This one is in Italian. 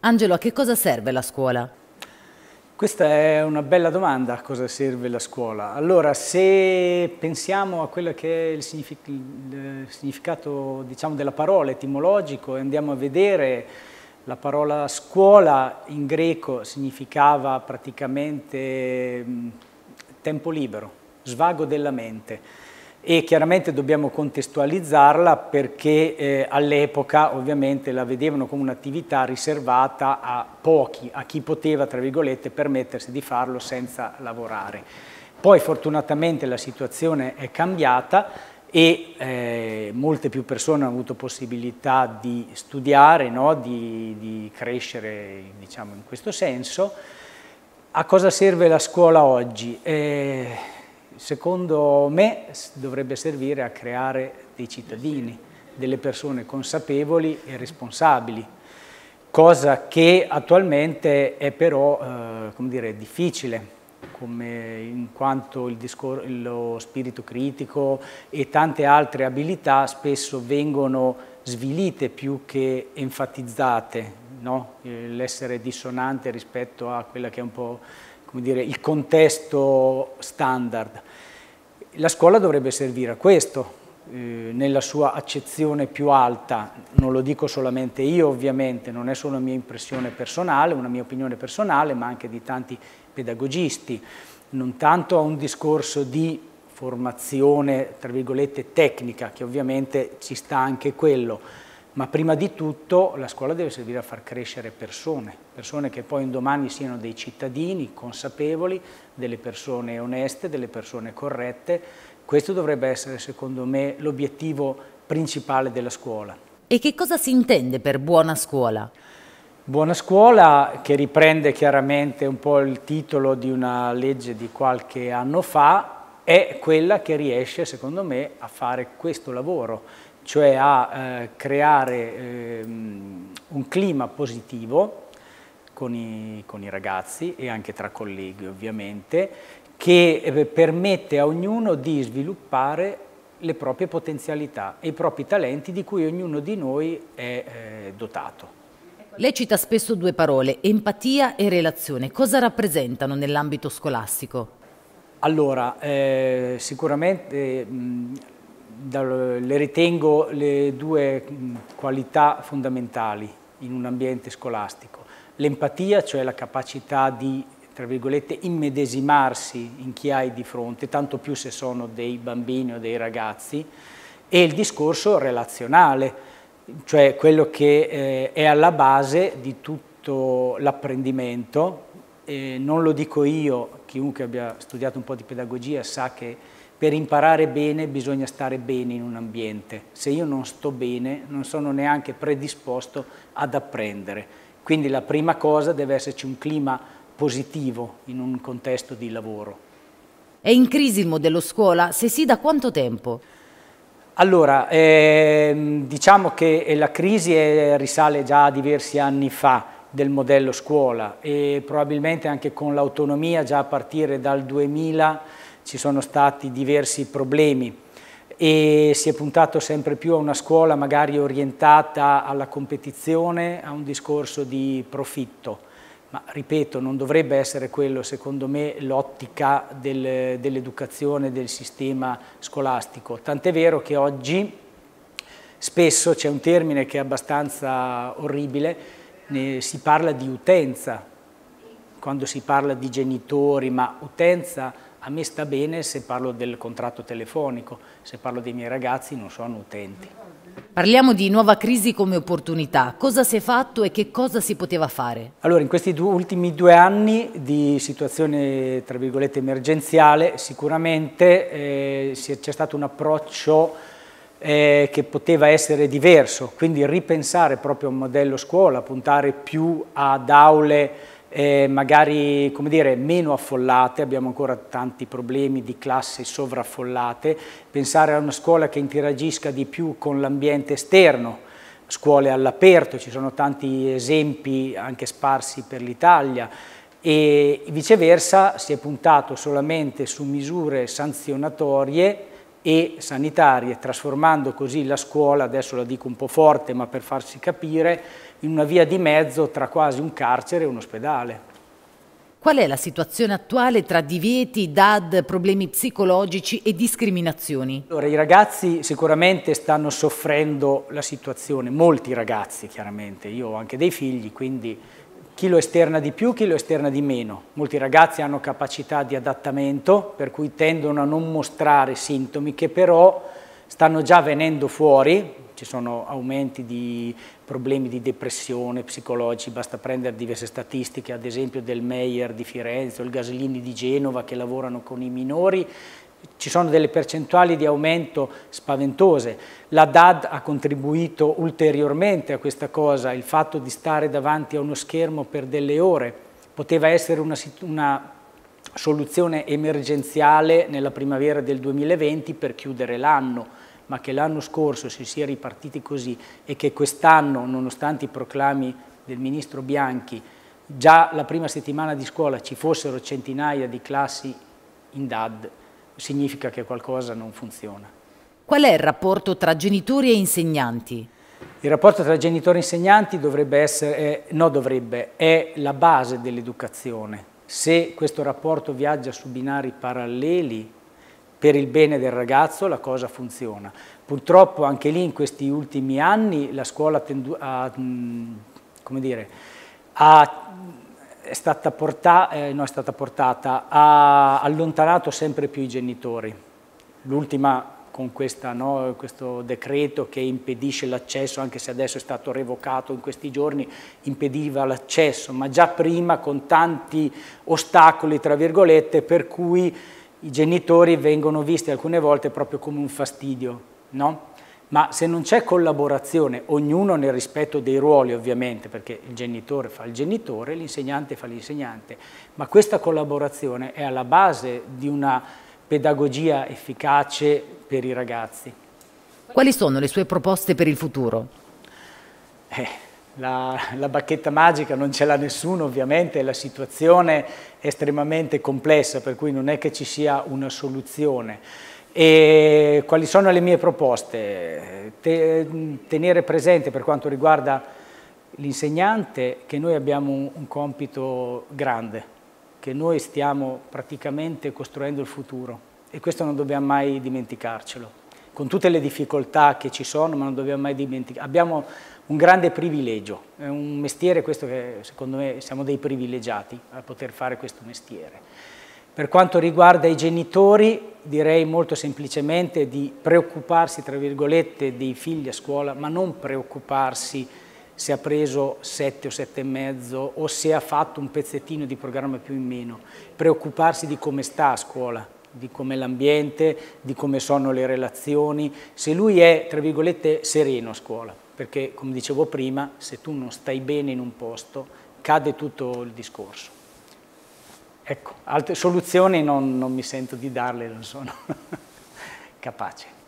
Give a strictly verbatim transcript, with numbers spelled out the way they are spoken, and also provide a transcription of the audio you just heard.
Angelo, a che cosa serve la scuola? Questa è una bella domanda, a cosa serve la scuola. Allora, se pensiamo a quello che è il, signific il significato, diciamo, della parola etimologico e andiamo a vedere, la parola scuola in greco significava praticamente mh, tempo libero, svago della mente. E chiaramente dobbiamo contestualizzarla perché eh, all'epoca ovviamente la vedevano come un'attività riservata a pochi, a chi poteva, tra virgolette, permettersi di farlo senza lavorare. Poi fortunatamente la situazione è cambiata e eh, molte più persone hanno avuto possibilità di studiare, no? di, di crescere, diciamo, in questo senso. A cosa serve la scuola oggi? Eh, Secondo me dovrebbe servire a creare dei cittadini, delle persone consapevoli e responsabili, cosa che attualmente è però eh, come dire, difficile, come in quanto il lo spirito critico e tante altre abilità spesso vengono svilite più che enfatizzate, no? L'essere dissonante rispetto a quella che è un po' come dire, il contesto standard. La scuola dovrebbe servire a questo, eh, nella sua accezione più alta, non lo dico solamente io ovviamente, non è solo una mia impressione personale, una mia opinione personale, ma anche di tanti pedagogisti, non tanto a un discorso di formazione, tra virgolette, tecnica, che ovviamente ci sta anche quello, ma prima di tutto la scuola deve servire a far crescere persone, persone che poi un domani siano dei cittadini consapevoli, delle persone oneste, delle persone corrette. Questo dovrebbe essere, secondo me, l'obiettivo principale della scuola. E che cosa si intende per buona scuola? Buona scuola, che riprende chiaramente un po' il titolo di una legge di qualche anno fa, è quella che riesce, secondo me, a fare questo lavoro, cioè a eh, creare eh, un clima positivo con i, con i ragazzi e anche tra colleghi ovviamente, che eh, permette a ognuno di sviluppare le proprie potenzialità e i propri talenti di cui ognuno di noi è eh, dotato. Lei cita spesso due parole, empatia e relazione. Cosa rappresentano nell'ambito scolastico? Allora, eh, sicuramente mh, le ritengo le due qualità fondamentali in un ambiente scolastico. L'empatia, cioè la capacità di, tra virgolette, immedesimarsi in chi hai di fronte, tanto più se sono dei bambini o dei ragazzi, e il discorso relazionale, cioè quello che eh, è alla base di tutto l'apprendimento. Eh, non lo dico io, chiunque abbia studiato un po' di pedagogia sa che per imparare bene bisogna stare bene in un ambiente. Se io non sto bene, non sono neanche predisposto ad apprendere. Quindi la prima cosa deve esserci un clima positivo in un contesto di lavoro. È in crisi il modello scuola? Se sì, da quanto tempo? Allora, eh, diciamo che la crisi è, risale già a diversi anni fa del modello scuola e probabilmente anche con l'autonomia già a partire dal duemila ci sono stati diversi problemi e si è puntato sempre più a una scuola magari orientata alla competizione, a un discorso di profitto. Ma ripeto, non dovrebbe essere quello, secondo me, l'ottica del, dell'educazione del sistema scolastico. Tant'è vero che oggi spesso c'è un termine che è abbastanza orribile, ne, si parla di utenza, quando si parla di genitori, ma utenza a me sta bene se parlo del contratto telefonico, se parlo dei miei ragazzi non sono utenti. Parliamo di nuova crisi come opportunità. Cosa si è fatto e che cosa si poteva fare? Allora, in questi due, ultimi due anni di situazione, tra virgolette, emergenziale, sicuramente eh, c'è stato un approccio eh, che poteva essere diverso, quindi ripensare proprio un modello scuola, puntare più ad aule Eh, magari, come dire, meno affollate, abbiamo ancora tanti problemi di classi sovraffollate, pensare a una scuola che interagisca di più con l'ambiente esterno, scuole all'aperto, ci sono tanti esempi anche sparsi per l'Italia, e viceversa si è puntato solamente su misure sanzionatorie e sanitarie, trasformando così la scuola, adesso la dico un po' forte ma per farsi capire, in una via di mezzo tra quasi un carcere e un ospedale. Qual è la situazione attuale tra divieti, D A D, problemi psicologici e discriminazioni? Allora, i ragazzi sicuramente stanno soffrendo la situazione, molti ragazzi chiaramente, io ho anche dei figli, quindi chi lo esterna di più, chi lo esterna di meno. Molti ragazzi hanno capacità di adattamento, per cui tendono a non mostrare sintomi che però stanno già venendo fuori. Ci sono aumenti di problemi di depressione psicologici, basta prendere diverse statistiche, ad esempio del Meyer di Firenze o il Gaslini di Genova che lavorano con i minori. Ci sono delle percentuali di aumento spaventose. La D A D ha contribuito ulteriormente a questa cosa, il fatto di stare davanti a uno schermo per delle ore poteva essere una, una soluzione emergenziale nella primavera del duemilaventi per chiudere l'anno, ma che l'anno scorso si sia ripartiti così e che quest'anno, nonostante i proclami del ministro Bianchi, già la prima settimana di scuola ci fossero centinaia di classi in D A D, significa che qualcosa non funziona. Qual è il rapporto tra genitori e insegnanti? Il rapporto tra genitori e insegnanti dovrebbe essere, eh, no dovrebbe, è la base dell'educazione. Se questo rapporto viaggia su binari paralleli, per il bene del ragazzo la cosa funziona. Purtroppo anche lì in questi ultimi anni la scuola ha, come dire, ha, è, stata portata, eh, no, è stata portata, ha allontanato sempre più i genitori. L'ultima con questa, no, questo decreto che impedisce l'accesso, anche se adesso è stato revocato in questi giorni, impediva l'accesso, ma già prima con tanti ostacoli, tra virgolette, per cui i genitori vengono visti alcune volte proprio come un fastidio, no? Ma se non c'è collaborazione, ognuno nel rispetto dei ruoli ovviamente, perché il genitore fa il genitore, l'insegnante fa l'insegnante, ma questa collaborazione è alla base di una pedagogia efficace per i ragazzi. Quali sono le sue proposte per il futuro? Eh. La, la bacchetta magica non ce l'ha nessuno ovviamente, la situazione è estremamente complessa per cui non è che ci sia una soluzione. E quali sono le mie proposte? Te, tenere presente per quanto riguarda l'insegnante che noi abbiamo un, un compito grande, che noi stiamo praticamente costruendo il futuro e questo non dobbiamo mai dimenticarcelo. Con tutte le difficoltà che ci sono, ma non dobbiamo mai dimenticare. Abbiamo un grande privilegio, è un mestiere questo che secondo me siamo dei privilegiati a poter fare questo mestiere. Per quanto riguarda i genitori, direi molto semplicemente di preoccuparsi, tra virgolette, dei figli a scuola, ma non preoccuparsi se ha preso sette o sette e mezzo o se ha fatto un pezzettino di programma più in meno, preoccuparsi di come sta a scuola, di come è l'ambiente, di come sono le relazioni, se lui è, tra virgolette, sereno a scuola, perché come dicevo prima, se tu non stai bene in un posto, cade tutto il discorso. Ecco, altre soluzioni non, non mi sento di darle, non sono capace.